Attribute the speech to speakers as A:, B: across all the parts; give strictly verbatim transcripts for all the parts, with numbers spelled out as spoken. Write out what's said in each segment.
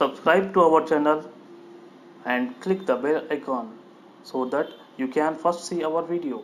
A: Subscribe to our channel and click the bell icon so that you can first see our video.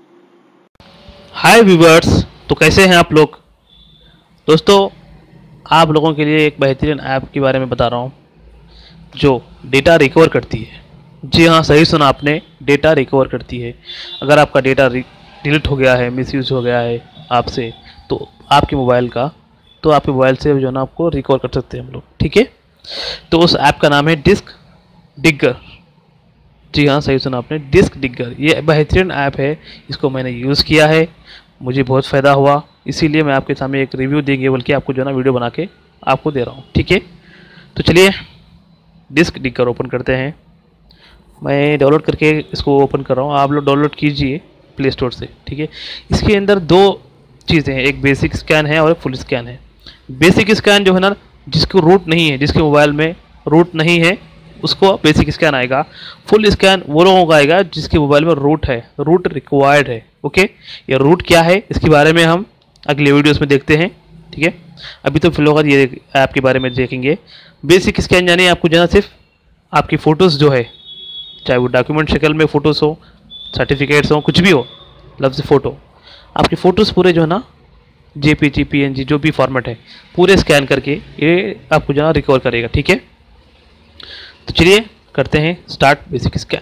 B: Hi viewers, तो कैसे हैं आप लोग। दोस्तों, आप लोगों के लिए एक बेहतरीन ऐप के बारे में बता रहा हूं जो डेटा रिकवर करती है। जी हाँ, सही सुना आपने, डेटा रिकवर करती है। अगर आपका डेटा डिलीट हो गया है, मिसयूज हो गया है आपसे, तो आपके मोबाइल का तो आपके मोबाइल से जो है ना आपको रिकवर कर सकते हैं हम लोग, ठीक है। तो उस ऐप का नाम है डिस्क डिगर। जी हाँ, सही सुना आपने, डिस्क डिगर। ये बेहतरीन ऐप है, इसको मैंने यूज़ किया है, मुझे बहुत फ़ायदा हुआ, इसीलिए मैं आपके सामने एक रिव्यू देंगे बल्कि आपको जो है ना वीडियो बना के आपको दे रहा हूँ, ठीक है। तो चलिए डिस्क डिगर ओपन करते हैं। मैं डाउनलोड करके इसको ओपन कर रहा हूँ, आप लोग डाउनलोड कीजिए प्ले स्टोर से, ठीक है। इसके अंदर दो चीज़ें हैं, एक बेसिक स्कैन है और एक फुल स्कैन है। बेसिक स्कैन जो है ना, जिसको रूट नहीं है, जिसके मोबाइल में रूट नहीं है, उसको बेसिक स्कैन आएगा। फुल स्कैन वो लोगों का आएगा जिसके मोबाइल में रूट है, रूट रिक्वायर्ड है, ओके। ये रूट क्या है इसके बारे में हम अगले वीडियोस में देखते हैं, ठीक है। अभी तो फिलहाल ये ऐप के बारे में देखेंगे। बेसिक स्कैन यानी आपको जो है सिर्फ आपकी फ़ोटोज़ जो है, चाहे वो डॉक्यूमेंट शक्ल में फ़ोटोज़ हो, सर्टिफिकेट्स हो, कुछ भी हो, लफ्ज़ फ़ोटो, आपकी फ़ोटोज़ पूरे जो है ना जेपीजी, पीएनजी, जो भी फॉर्मेट है, पूरे स्कैन करके ये आपको जो है रिकवर करेगा, ठीक है। तो चलिए करते हैं स्टार्ट बेसिक स्कैन।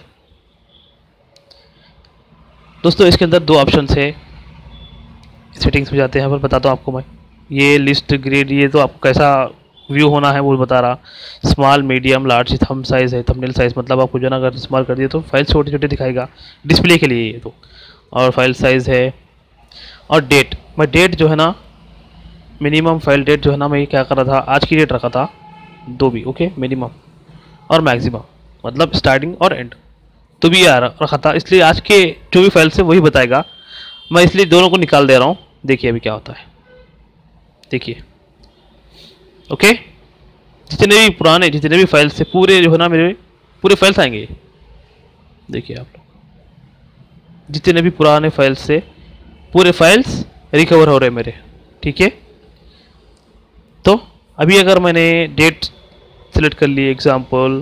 B: दोस्तों, इसके अंदर दो ऑप्शंस है, सेटिंग्स में जाते हैं, पर बताता हूँ आपको मैं। ये लिस्ट ग्रेड, ये तो आपको कैसा व्यू होना है वो बता रहा। Small, medium, large, thumb size है, थंबनेल साइज़, मतलब आपको जो ना अगर स्मॉल कर दिया तो फाइल छोटे छोटे दिखाएगा, डिस्प्ले के लिए ये तो। और फाइल साइज़ है और डेट। मैं डेट जो है ना, मिनिमम फाइल डेट जो है ना, मैं ये क्या कर रहा था, आज की डेट रखा था, दो भी, ओके, मिनिमम और मैक्सिमम, मतलब स्टार्टिंग और एंड, तो भी यार रखा था, इसलिए आज के जो भी फाइल्स है वही बताएगा। मैं इसलिए दोनों को निकाल दे रहा हूँ, देखिए अभी क्या होता है, देखिए, ओके। जितने भी पुराने जितने भी फाइल्स से पूरे जो है ना मेरे पूरे फाइल्स आएंगे, देखिए आप लोग, जितने भी पुराने फाइल्स से पूरे फाइल्स रिकवर हो रहे हैं मेरे, ठीक है। तो अभी अगर मैंने डेट सेलेक्ट कर ली, एग्जाम्पल,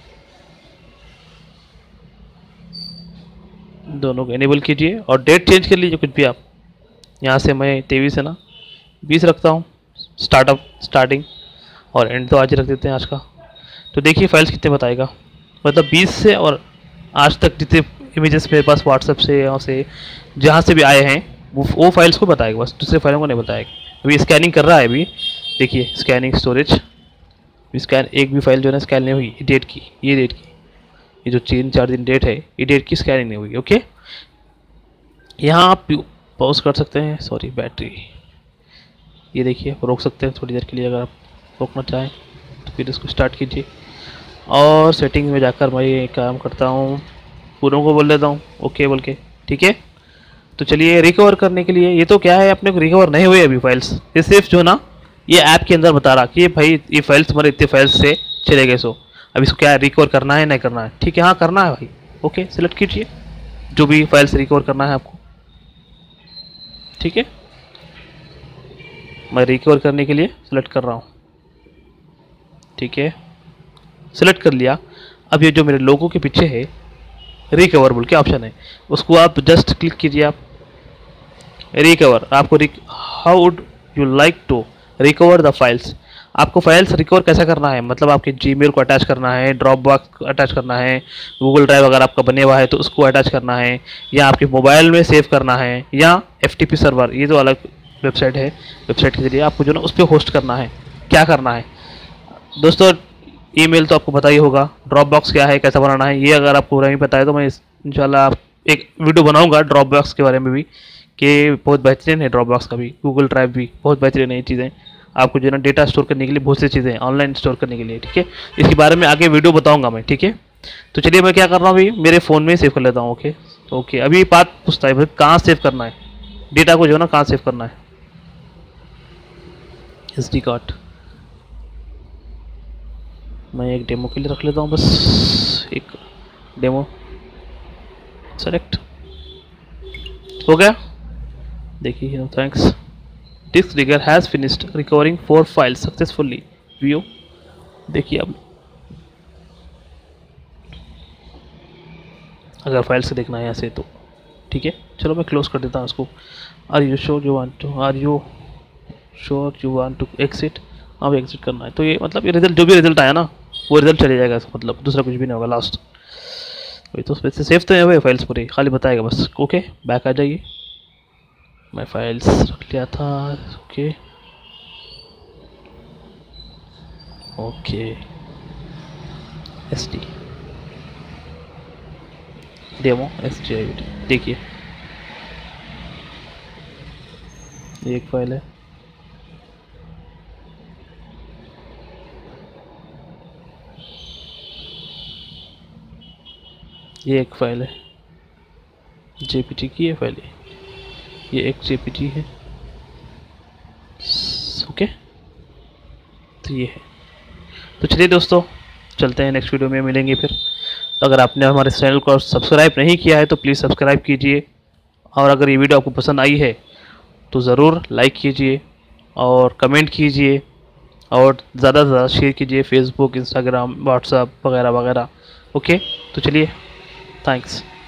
B: दोनों को इनेबल कीजिए और डेट चेंज कर लीजिए कुछ भी आप। यहाँ से मैं तेईस है ना बीस रखता हूँ, स्टार्टअप स्टार्टिंग, और एंड तो आज ही रख देते हैं, आज का। तो देखिए फाइल्स कितने बताएगा, मतलब बीस से और आज तक जितने इमेजेस मेरे पास व्हाट्सएप से, यहाँ से, जहाँ से भी आए हैं, वो वो फाइल्स को बताएगा, बस दूसरे फाइलों को नहीं बताएगा। अभी स्कैनिंग कर रहा है, अभी देखिए स्कैनिंग स्टोरेज, स्कैन एक भी फाइल जो है ना स्कैन नहीं हुई, डेट की, ये डेट की, ये जो तीन चार दिन डेट है, ये डेट की स्कैनिंग नहीं हुई, ओके। यहाँ आप पॉज कर सकते हैं, सॉरी बैटरी, ये देखिए रोक सकते हैं थोड़ी देर के लिए, अगर आप रोकना चाहें तो फिर इसको स्टार्ट कीजिए। और सेटिंग में जाकर मैं ये काम करता हूँ, पूरों को बोल देता हूँ ओके बोल के, ठीक है। तो चलिए रिकवर करने के लिए, ये तो क्या है, अपने को रिकवर नहीं हुए अभी फाइल्स, ये सिर्फ जो ना ये ऐप के अंदर बता रहा कि भाई ये फाइल्स तुम्हारे इतने फाइल्स से चले गए, सो अब इसको क्या रिकवर करना है, नहीं करना है, ठीक है। हाँ करना है भाई, ओके, सेलेक्ट कीजिए जो भी फाइल्स रिकवर करना है आपको, ठीक है। मैं रिकवर करने के लिए सेलेक्ट कर रहा हूँ, ठीक है, सेलेक्ट कर लिया। अब ये जो मेरे लोगों के पीछे है रिकवर बोल के ऑप्शन है, उसको आप जस्ट क्लिक कीजिए, आप रिकवर, आपको how would you like to recover the files, आपको फाइल्स रिकवर कैसा करना है, मतलब आपके जीमेल को अटैच करना है, ड्रॉप बॉक्स को अटैच करना है, गूगल ड्राइव अगर आपका बने हुआ है तो उसको अटैच करना है, या आपके मोबाइल में सेव करना है, या एफटीपी सर्वर, ये तो अलग वेबसाइट है, वेबसाइट के जरिए आपको जो ना उस पर होस्ट करना है, क्या करना है। दोस्तों, ईमेल तो आपको पता ही होगा, ड्रॉप बॉक्स क्या है, कैसा बनाना है, ये अगर आपको नहीं पता है तो मैं इंशाल्लाह आप एक वीडियो बनाऊंगा ड्रॉप बॉक्स के बारे में भी, कि बहुत बेहतरीन है ड्रॉप बॉक्स का भी, गूगल ड्राइव भी बहुत बेहतरीन है, ये चीज़ें आपको जो ना डेटा स्टोर करने के लिए बहुत सी चीज़ें हैं, ऑनलाइन स्टोर करने के लिए, ठीक है। इसके बारे में आगे वीडियो बताऊंगा मैं, ठीक है। तो चलिए मैं क्या कर रहा हूँ अभी, मेरे फ़ोन में सेव कर लेता हूँ, ओके। ओके, अभी बात पूछता है भाई कहाँ सेव करना है डेटा को, जो है ना कहाँ सेव करना है, एस डी कार्ड मैं एक डेमो के लिए रख लेता हूँ, बस एक डेमो, सेलेक्ट हो गया, देखिए, thanks, disk digger has finished recovering four files successfully, view देखिए अब अगर फाइल से देखना है यहाँ से तो ठीक है। चलो मैं क्लोज कर देता हूँ उसको। Are you sure you want to are you sure you want to exit. अब एग्जिट करना है तो ये मतलब ये रिजल्ट जो भी रिजल्ट आया ना वो रिजल्ट चले जाएगा, मतलब दूसरा कुछ भी नहीं होगा लास्ट। वही तो वैसे सेव तो है वो फाइल्स पूरी, खाली बताएगा बस। ओके बैक आ जाइए, मैं फाइल्स रख लिया था। Okay okay S D demo S D I V D, देखिए ये एक फाइल है, ये एक फाइल है जेपीटी की, ये फाइल है, ये एक जेपीटी है। ओके तो ये है। तो चलिए दोस्तों चलते हैं, नेक्स्ट वीडियो में मिलेंगे फिर। अगर आपने हमारे चैनल को सब्सक्राइब नहीं किया है तो प्लीज़ सब्सक्राइब कीजिए, और अगर ये वीडियो आपको पसंद आई है तो ज़रूर लाइक कीजिए और कमेंट कीजिए और ज़्यादा से ज़्यादा शेयर कीजिए फेसबुक, इंस्टाग्राम, व्हाट्सएप वगैरह वगैरह। ओके तो चलिए थैंक्स।